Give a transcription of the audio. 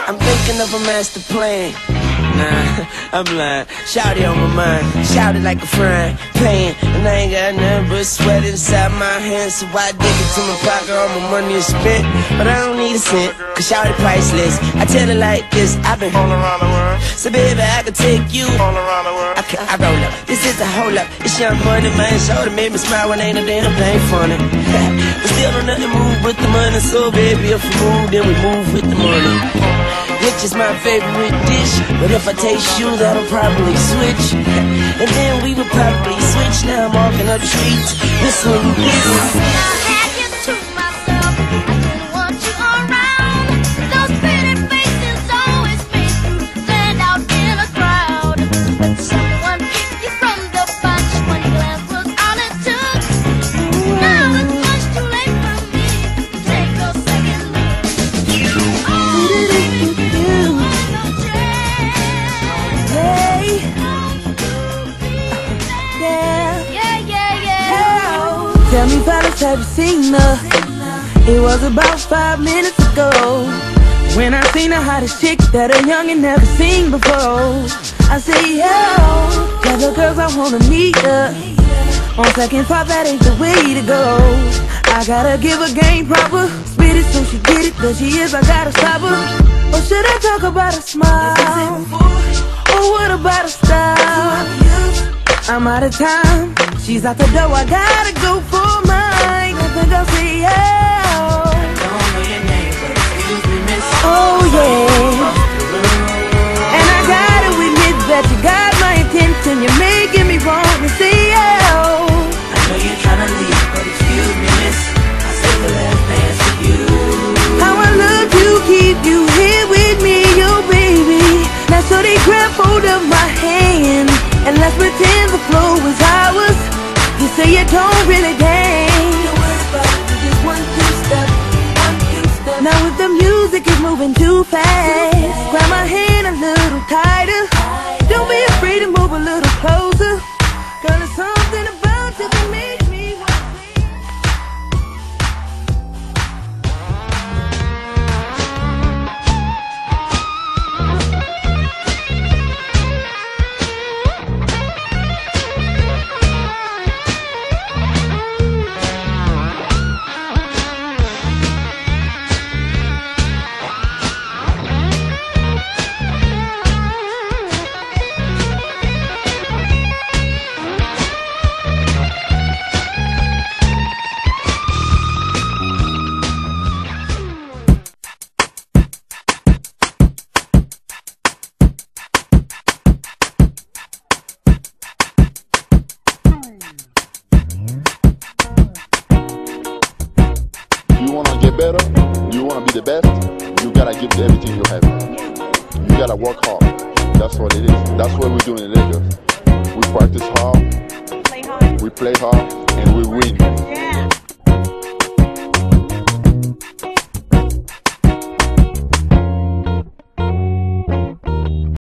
I'm thinking of a master plan. Nah, I'm lying. Shout it on my mind, shout it like a frying pan. And I ain't got nothing but sweat inside my hands, so I dig it to my pocket, all my money is spent. But I don't need a cent, cause shout it priceless. I tell it like this, I've been all around the world. So baby, I could take you all around the world. I roll up, this is a hold up. It's young money, man, shoulder made me smile when ain't a damn thing funny. But still don't nothing move with the money, so baby, if we move, then we move with the money. Which is my favorite dish, but if I taste you, that'll probably switch. And then we would probably switch. Now I'm walking up the streets, this one, this. I had you to myself, I didn't want you around. Those pretty faces always make you stand out in a crowd. But someone picked you from the bunch, one glance was all it took. Now it's much too late for me to take a second look. Tell me, fellas, have you seen her? It was about 5 minutes ago when I seen the hottest chick that a youngin' never seen before. I say, yo, tell the girls I wanna meet her. On second thought, that ain't the way to go. I gotta give her game proper, spit it so she get it, but she is, I gotta stop her. Or should I talk about a smile? Or what about a style? I'm out of time, she's out the door, I gotta go for mine. I think I'll say yeah. I don't know your name, but excuse me, miss. Oh yeah. And I gotta admit that you got my attention, you're making me want to say yeah. I know you're trying to leave, but excuse me, miss. I saved the last dance for you. How I love to keep you here with me, yo baby. Now so they grab hold of my hand and let's pretend the flow is ours. You say you don't really dance. Just 1, 2 step, 1, 2 step. Now if the music is moving too fast, grab my hand a little tighter. Don't be afraid to move a little closer. Girl, there's something about you that makes me want better, you want to be the best, you gotta give everything you have. You gotta work hard. That's what it is. That's what we do in Lagos. We practice hard, we play hard, and we win.